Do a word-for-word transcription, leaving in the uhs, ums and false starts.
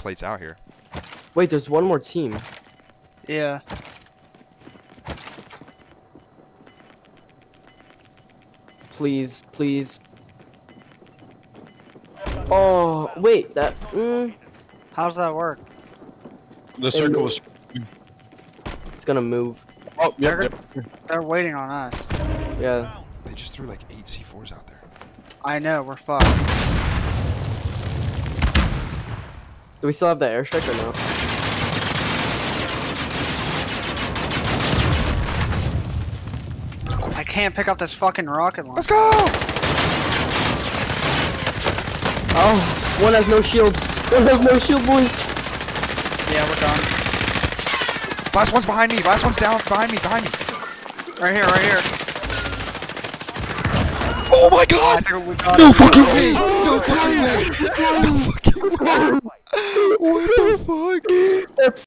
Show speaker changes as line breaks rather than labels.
plates out here.
Wait, there's one more team.
Yeah.
Please, please. Oh, wait, that. Mm,
How's that work?
The circle was.
it's gonna move.
Oh, yeah.
They're, they're waiting on us.
Yeah.
They just threw like eight C fours out there.
I know, we're fucked.
Do we still have the airstrike or no?
I can't pick up this fucking rocket launcher.
Let's go!
Oh, one has no shield. One has no shield, boys.
Yeah, we're done.
Last one's behind me. Last one's down behind me. Behind me.
Right here, right here.
Oh my
I
god!
think we got
No
it.
fucking way! No fucking way! No fucking way! What the fuck?
That's